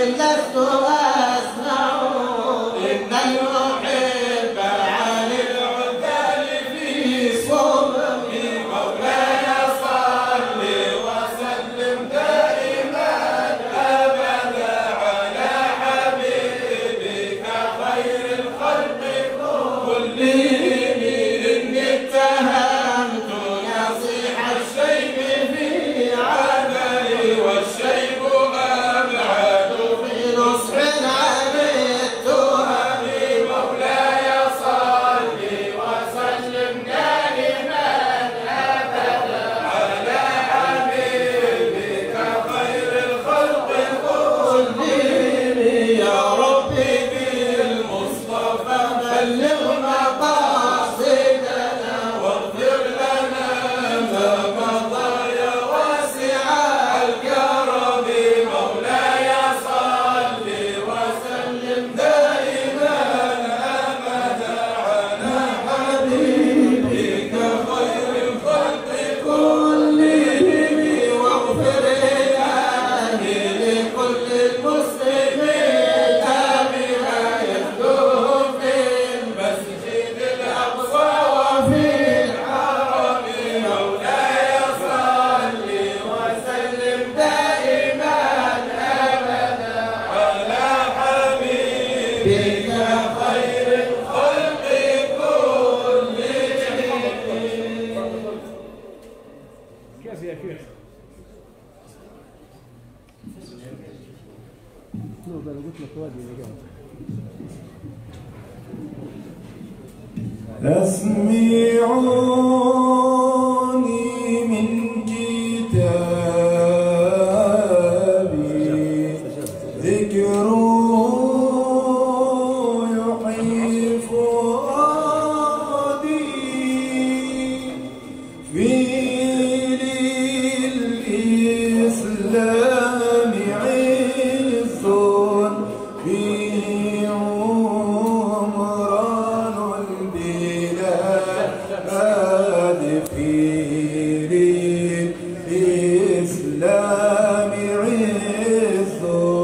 أسمعوني من كتابي ذكره يحيي فؤادي في للإسلام عز فيه عمران البلاد في للإسلام عز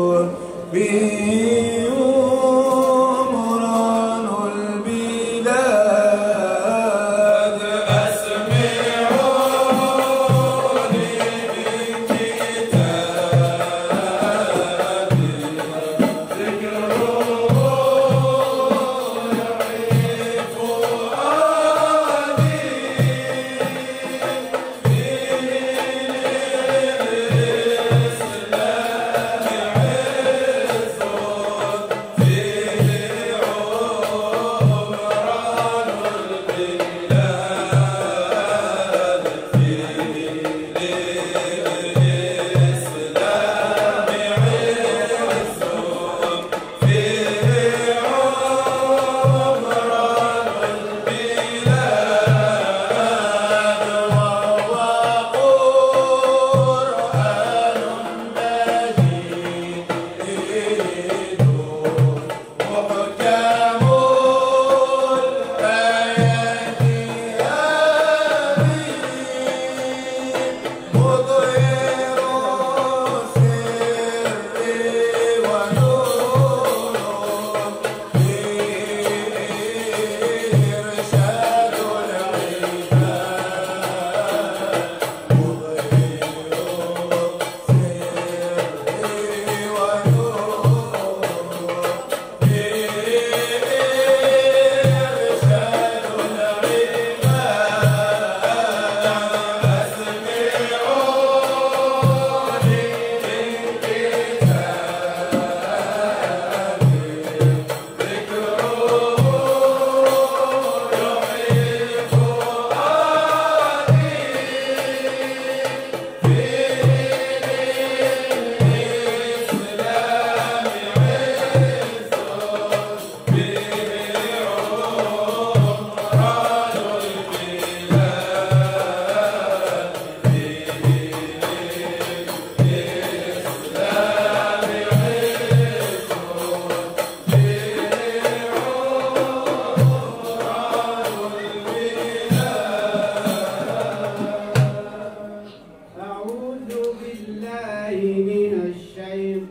فيه عمران البلاد أسمعوني من كتابي ذكره يحيي فؤادي في للإسلام عز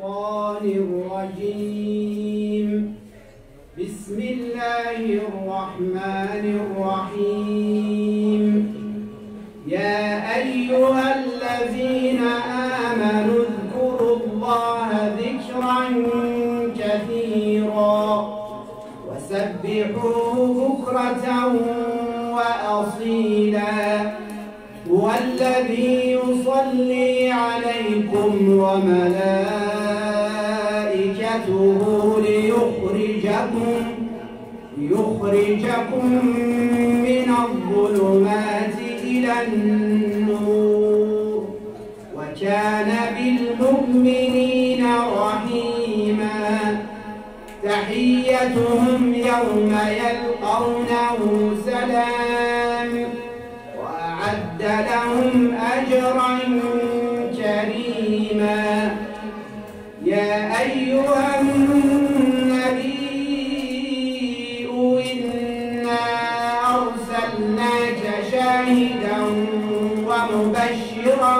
الشيطان الرجيم. بسم الله الرحمن الرحيم. يا أيها الذين آمنوا اذكروا الله ذكرا كثيرا وسبحوه بكرة وأصيلا. هو الذي يصلي عليكم وملائكته ليخرجكم من الظلمات إلى النور وكان بالمؤمنين رحيما. تحيتهم يوم يلقونه سلام وأعد لهم أجرا كريما. يا أيها النبي إنا أرسلناك شاهدا ومبشرا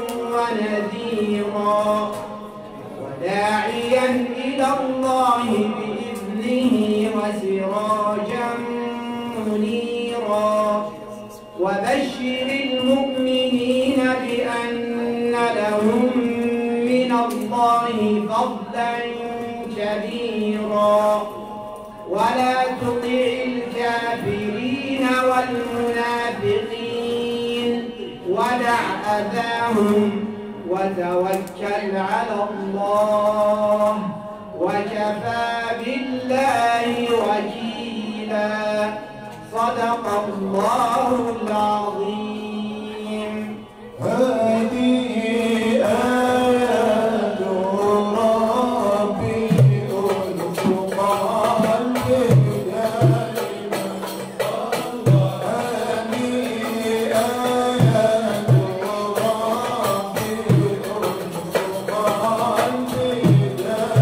ونذيرا وداعيا إلى الله بإذنه وسراجا منيرا. وبشر المؤمنين بأن لهم من الله فضلا كبيرا. ولا تطع الكافرين والمنافقين ودع أذاهم وتوكل على الله وكفى بالله وكيلا. صدق الله العظيم. هذه آيات ربي الفرقان دائما. هذه آيات ربي الفرقان دائما.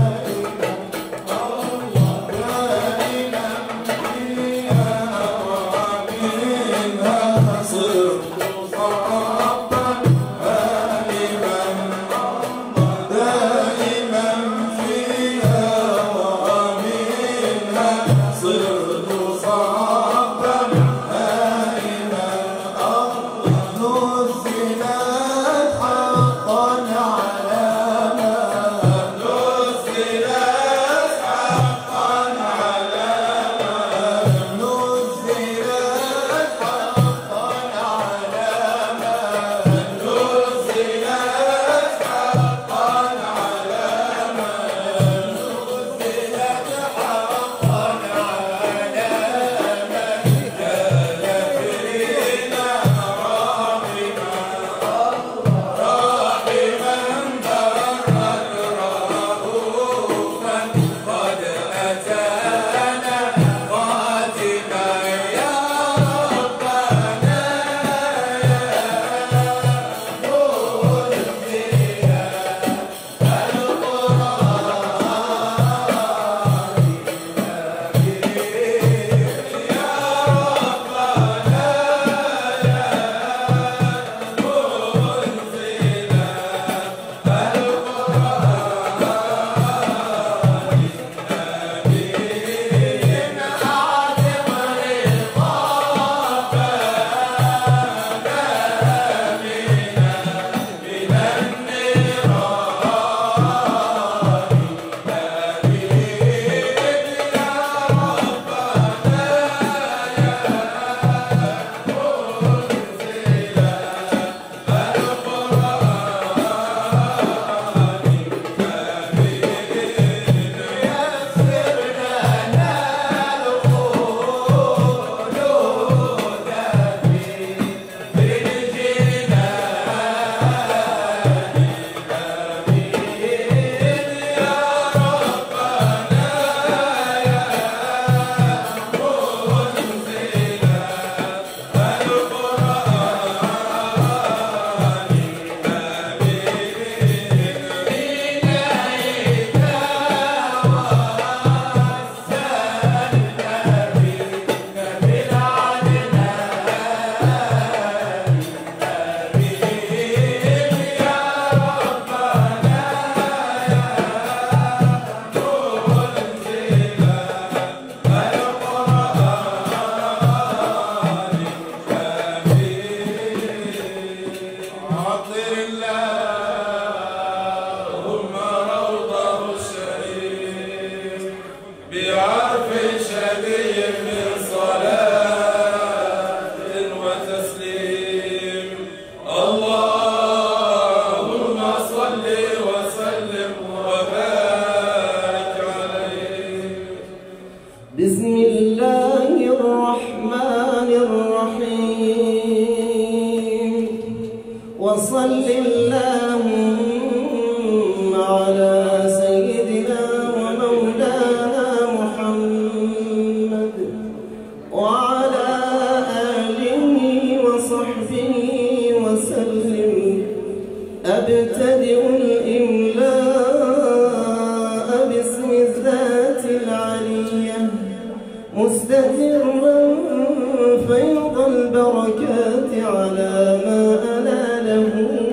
مستمرا فيض البركات على ما أناله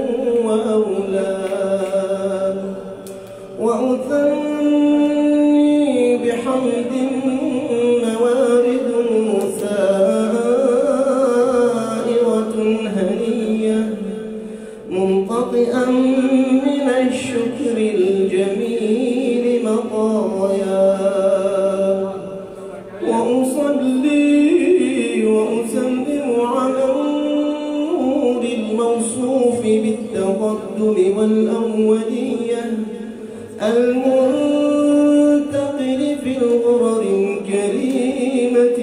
وأولاه. وأثني بحمد موارد مسائرة هنية منقطئا من الشكر الجميل مطايا. وأصلي وأسلم على النور الموصوف بالتقدم والأولية المنتقل في الغرر الكريمة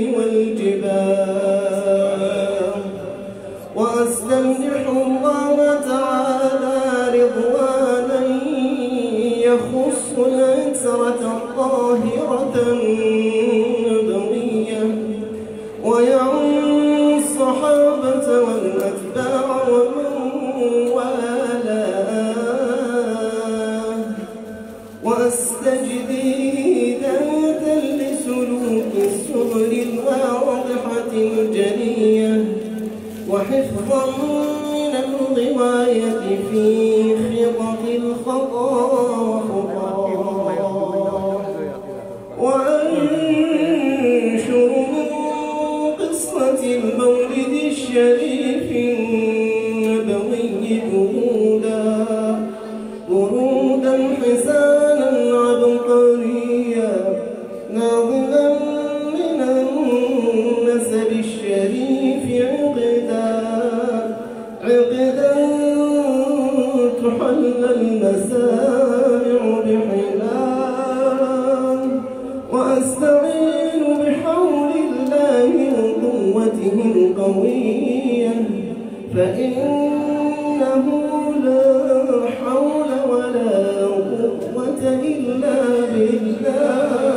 والجبال. وأستمدح الله تعالى رضوانا يخص العترة الطاهرة النبوية ويعم الصحابة والأتباع ومن والاه. وأستجدي ذاتا لسلوك السبل الواضحة الجلية وحفظا من الغواية في خطط الخطا وأنشر من قصة المولد الشريف النبوي ورودا حسانا عبقريا ناظما من النسب الشريف عقدا تحل المسامع بحلال. وأستعين بحول الله وقوته القوية فإنه لا حول ولا قوة إلا بالله.